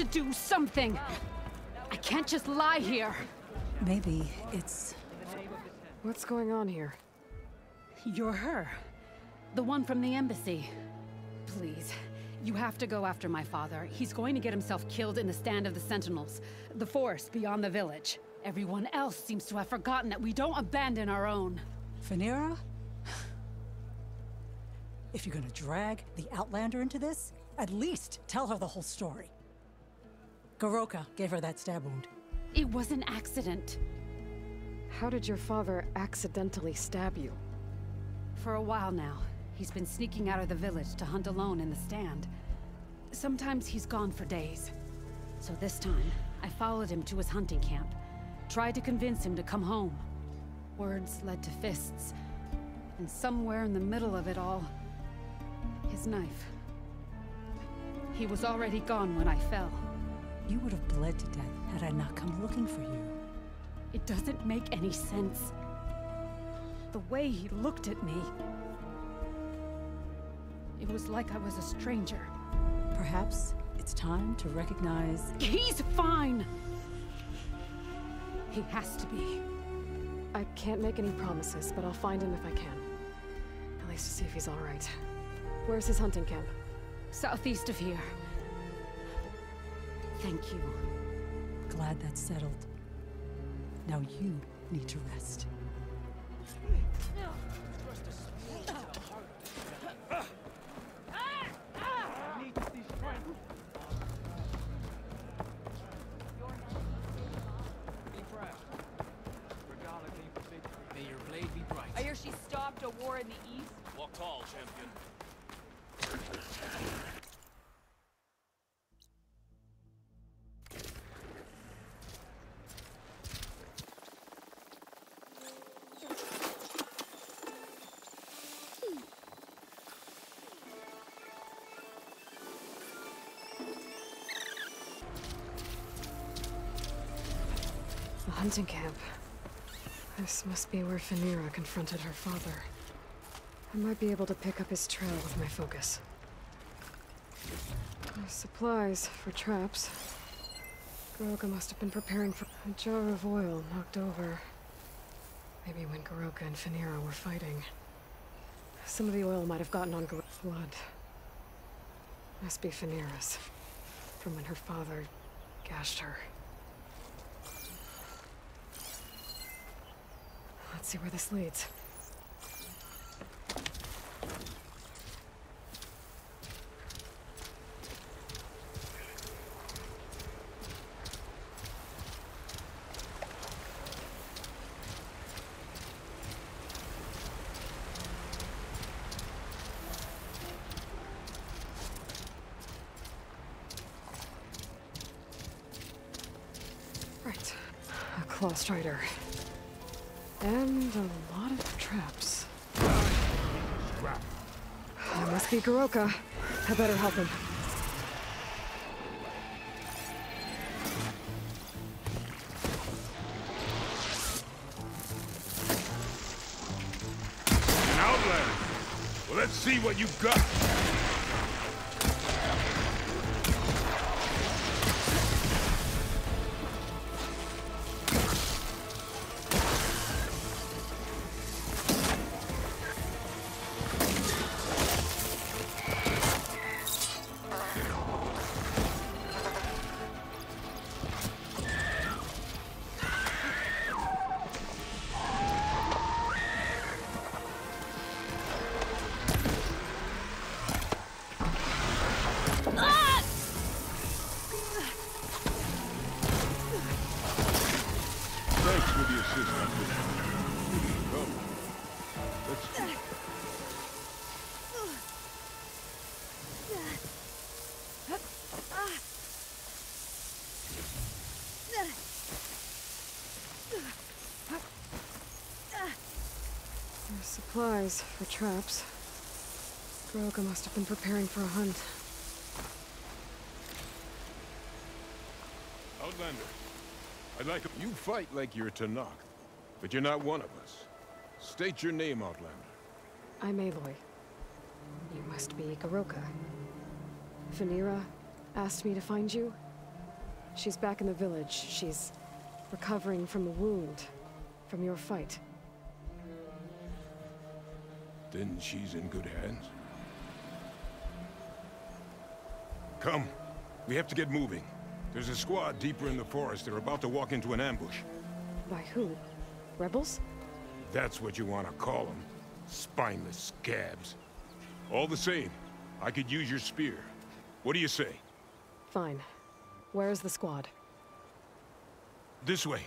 to do something! I can't just lie here! Maybe it's... What's going on here? You're her. The one from the embassy. Please, you have to go after my father. He's going to get himself killed in the stand of the Sentinels. The forest beyond the village. Everyone else seems to have forgotten that we don't abandon our own. Phaneira? If you're gonna drag the Outlander into this, at least tell her the whole story. Goroka gave her that stab wound. It was an accident. How did your father accidentally stab you? For a while now, he's been sneaking out of the village to hunt alone in the stand. Sometimes he's gone for days. So this time, I followed him to his hunting camp. Tried to convince him to come home. Words led to fists. And somewhere in the middle of it all, his knife. He was already gone when I fell. You would have bled to death had I not come looking for you. It doesn't make any sense. The way he looked at me... It was like I was a stranger. Perhaps it's time to recognize... He's fine! He has to be. I can't make any promises, but I'll find him if I can. At least to see if he's all right. Where's his hunting camp? Southeast of here. Thank you. Glad that's settled. Now you need to rest. May your blade be bright. I hear she stopped a war in the east. Walk tall, champion. The hunting camp. This must be where Phaneira confronted her father. I might be able to pick up his trail with my focus. There's supplies for traps. Goroka must have been preparing for a jar of oil knocked over. Maybe when Goroka and Phaneira were fighting. Some of the oil might have gotten on Goroka's blood. Must be Phaneira's. From when her father gashed her. Let's see where this leads. Right. A claw strider. And a lot of traps. That must be Goroka. I better help him. An Outlander. Well, let's see what you've got. Thanks for the assistance. Come. Let's speak. There's supplies for traps. Goroka must have been preparing for a hunt. Outlander, I'd like you fight like you're Tanakh, but you're not one of us. State your name, Outlander. I'm Aloy. You must be Goroka. Phaneira asked me to find you? She's back in the village. She's recovering from the wound from your fight. Then she's in good hands. Come. We have to get moving. There's a squad deeper in the forest. They're about to walk into an ambush. By who? Rebels? That's what you want to call them. Spineless scabs. All the same, I could use your spear. What do you say? Fine. Where's the squad? This way.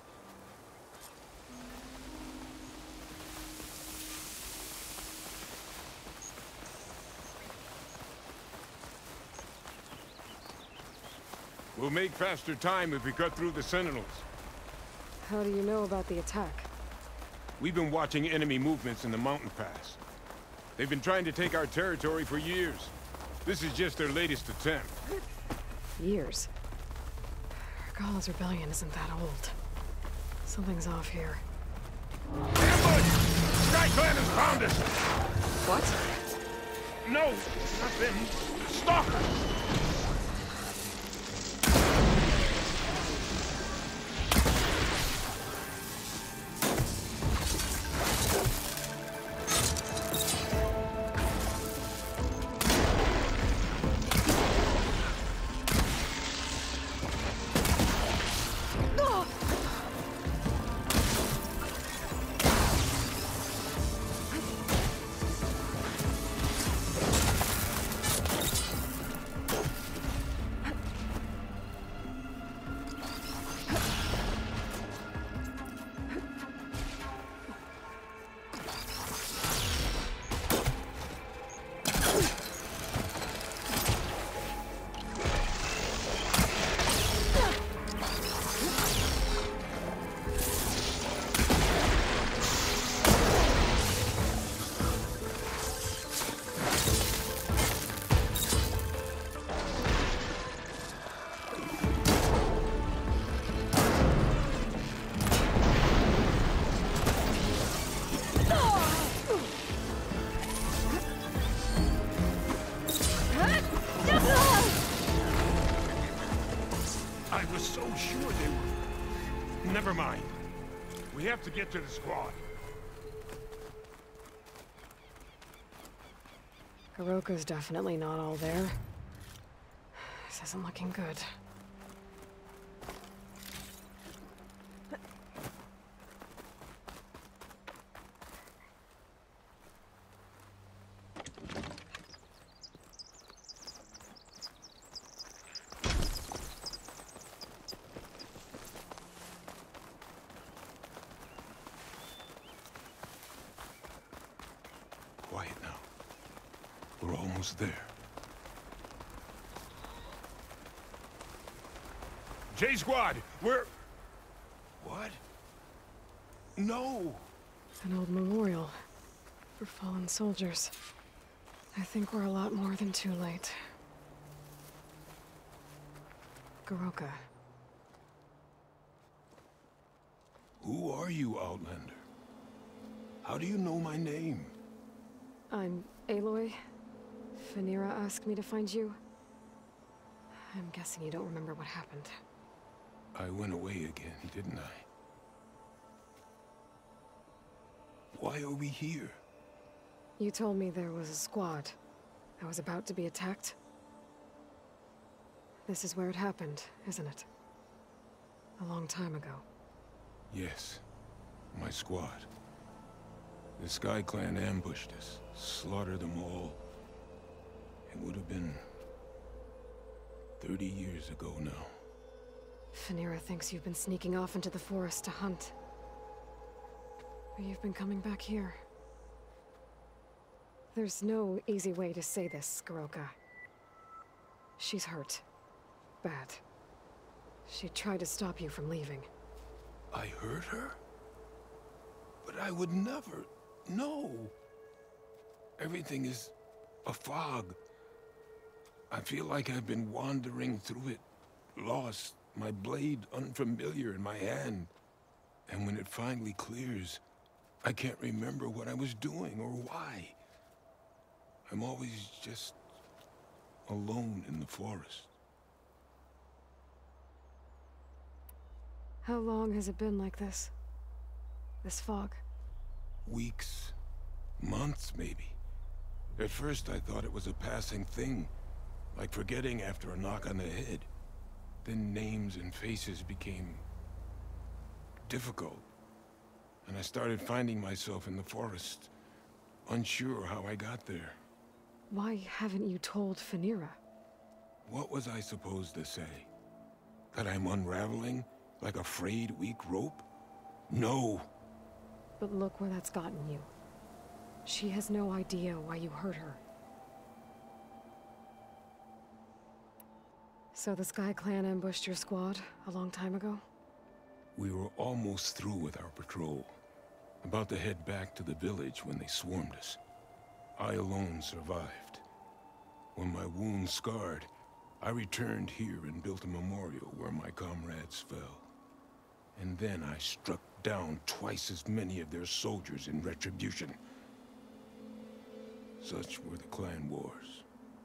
We'll make faster time if we cut through the Sentinels. How do you know about the attack? We've been watching enemy movements in the mountain pass. They've been trying to take our territory for years. This is just their latest attempt. Years? Regala's rebellion isn't that old. Something's off here. Ambush! SkyClan has found us! What? No, not them. Stalkers! I was so sure they were... Never mind. We have to get to the squad. Goroka's definitely not all there. This isn't looking good. Quiet now. We're almost there. J-Squad, we're... What? No! An old memorial for fallen soldiers. I think we're a lot more than too late. Goroka. Who are you, Outlander? How do you know my name? I'm Aloy. Fenira asked me to find you. I'm guessing you don't remember what happened. I went away again, didn't I? Why are we here? You told me there was a squad. I was about to be attacked. This is where it happened, isn't it? A long time ago. Yes. My squad. The SkyClan ambushed us, slaughtered them all. It would have been 30 years ago now. Fenira thinks you've been sneaking off into the forest to hunt. But you've been coming back here. There's no easy way to say this, Goroka. She's hurt. Bad. She tried to stop you from leaving. I hurt her? But I would never... No! Everything is a fog. I feel like I've been wandering through it, lost, my blade unfamiliar in my hand. And when it finally clears, I can't remember what I was doing or why. I'm always just alone in the forest. How long has it been like this? This fog? Weeks, months maybe. At first I thought it was a passing thing, like forgetting after a knock on the head. Then names and faces became difficult, and I started finding myself in the forest, unsure how I got there. Why haven't you told Phaneera? What was I supposed to say? That I'm unraveling like a frayed, weak rope? No! But look where that's gotten you. She has no idea why you hurt her. So the Sky Clan ambushed your squad a long time ago? We were almost through with our patrol. About to head back to the village when they swarmed us. I alone survived. When my wounds scarred, I returned here and built a memorial where my comrades fell. And then I struck down twice as many of their soldiers in retribution. Such were the clan wars.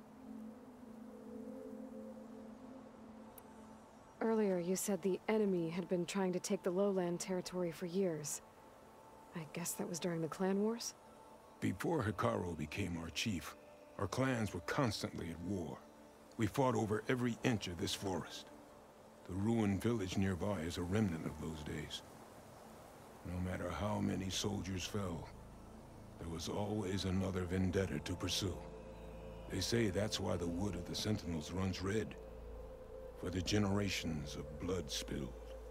Earlier, you said the enemy had been trying to take the lowland territory for years. I guess that was during the clan wars? Before Hekarro became our chief, our clans were constantly at war. We fought over every inch of this forest. The ruined village nearby is a remnant of those days. No matter how many soldiers fell, there was always another vendetta to pursue. They say that's why the wood of the Sentinels runs red, for the generations of blood spilled.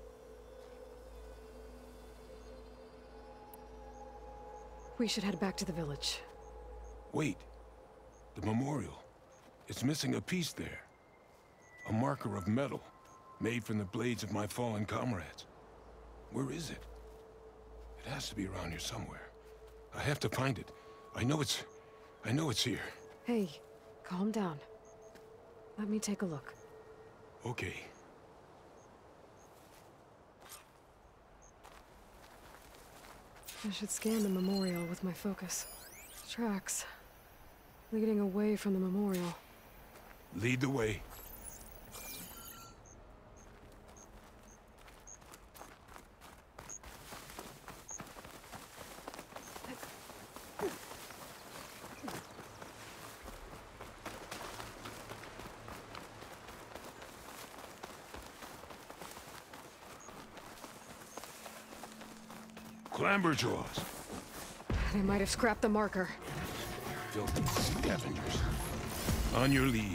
We should head back to the village. Wait. The memorial. It's missing a piece there. A marker of metal, made from the blades of my fallen comrades. Where is it? It has to be around here somewhere. I have to find it. I know it's here. Hey, calm down. Let me take a look. Okay. I should scan the memorial with my focus. Tracks. Leading away from the memorial. Lead the way. Clamberjaws. They might have scrapped the marker. Filthy scavengers. On your lead.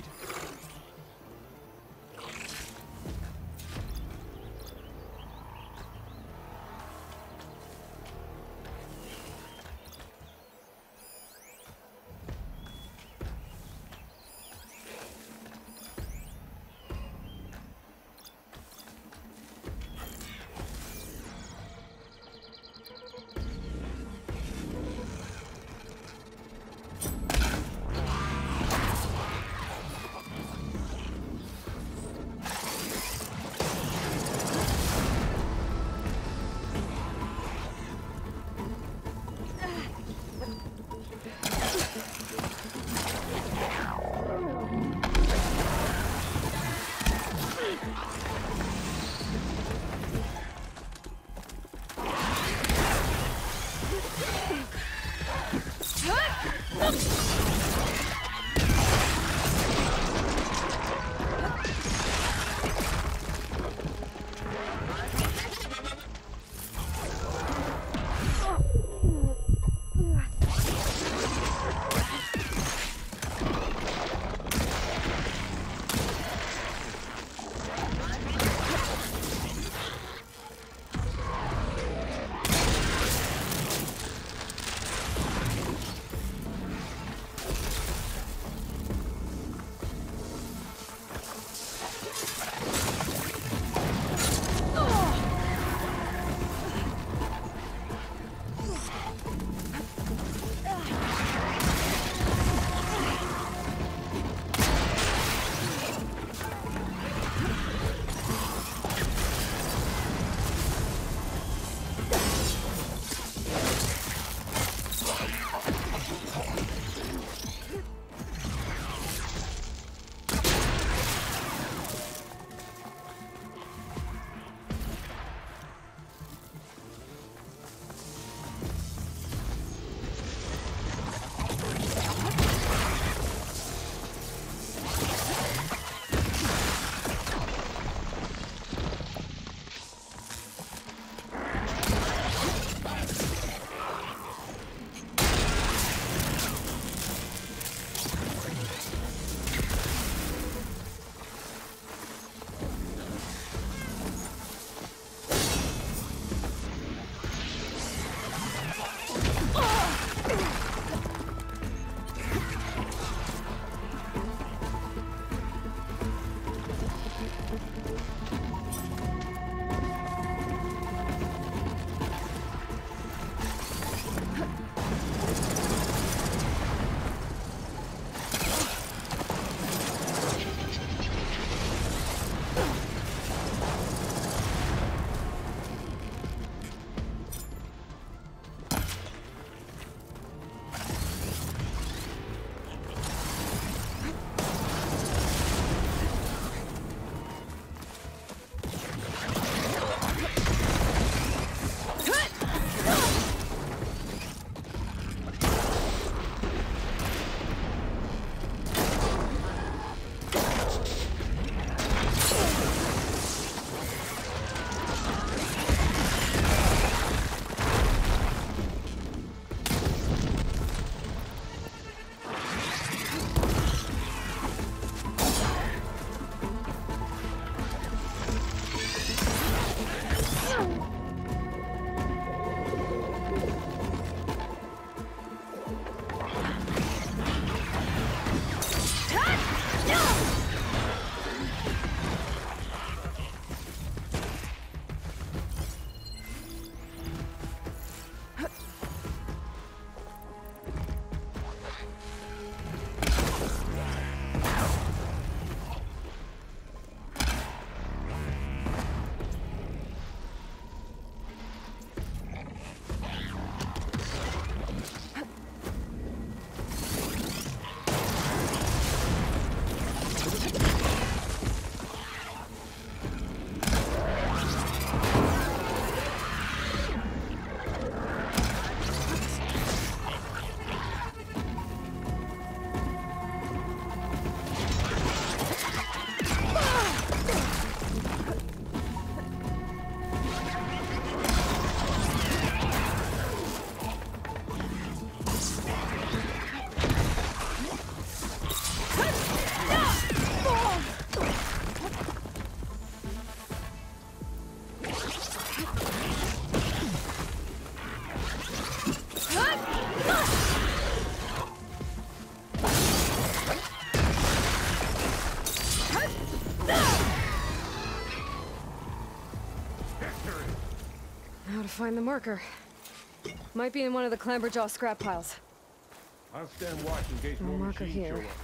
find the marker. Might be in one of the Clamberjaw scrap piles. I'll stand watch in case No more marker machines here. show up.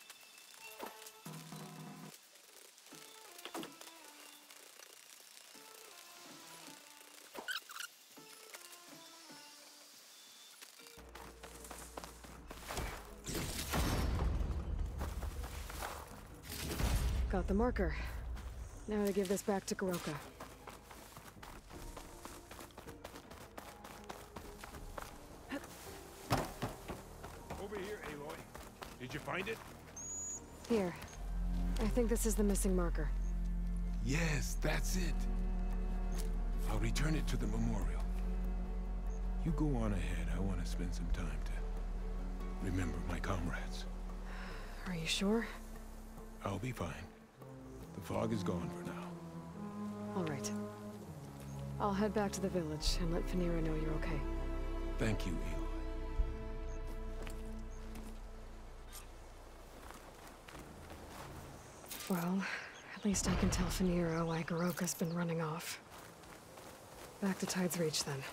Got the marker. Now to give this back to Goroka. Over here, Aloy. Did you find it? Here. I think this is the missing marker. Yes, that's it. I'll return it to the memorial. You go on ahead. I want to spend some time to remember my comrades. Are you sure? I'll be fine. The fog is gone for now. All right. I'll head back to the village and let Fanira know you're okay. Thank you, Aloy. Well, at least I can tell Fanira why Goroka's been running off. Back to Tide's Reach, then.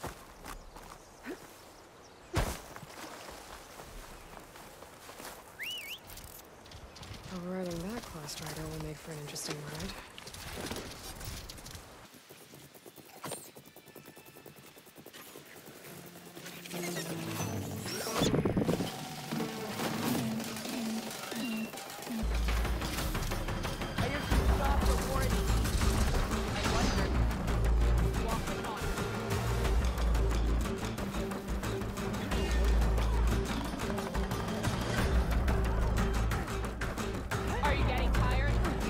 Overriding that claw strider will make for an interesting ride. I hear you stopped a war in the east. I wonder. Walking on. Are you getting tired?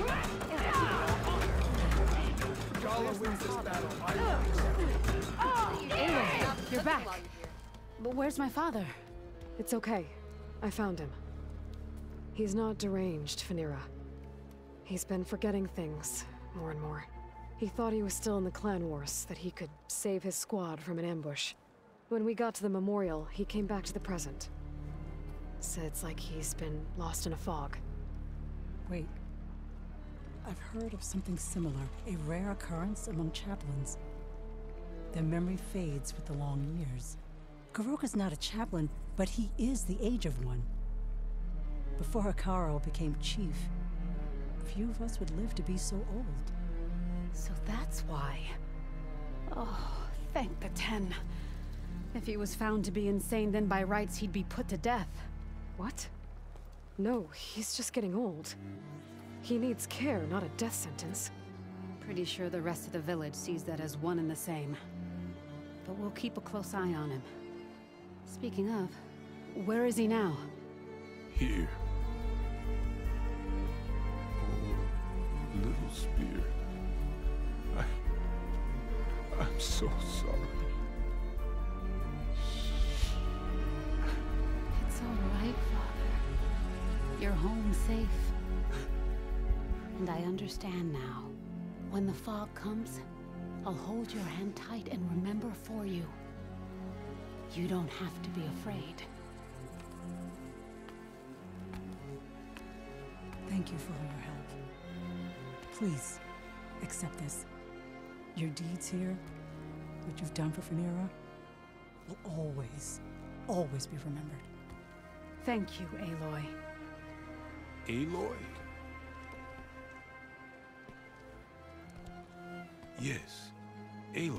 Aloy, you're back. But where's my father? It's okay. I found him. He's not deranged, Fanira. He's been forgetting things, more and more. He thought he was still in the clan wars, that he could save his squad from an ambush. When we got to the memorial, he came back to the present. Said it's like he's been lost in a fog. Wait. I've heard of something similar, a rare occurrence among chaplains. Their memory fades with the long years. Goroka's not a chaplain, but he is the age of one. Before Hekarro became chief, few of us would live to be so old. So that's why. Oh, thank the Ten. If he was found to be insane, then by rights he'd be put to death. What? No, he's just getting old. He needs care, not a death sentence. Pretty sure the rest of the village sees that as one and the same. But we'll keep a close eye on him. Speaking of, where is he now? Here. Oh, little spear. I'm so sorry. It's all right, Father. You're home safe. And I understand now. When the fog comes, I'll hold your hand tight and remember for you. You don't have to be afraid. Thank you for all your help. Please, accept this. Your deeds here, what you've done for Fanira, will always, always be remembered. Thank you, Aloy. Aloy? Yes, Aloy.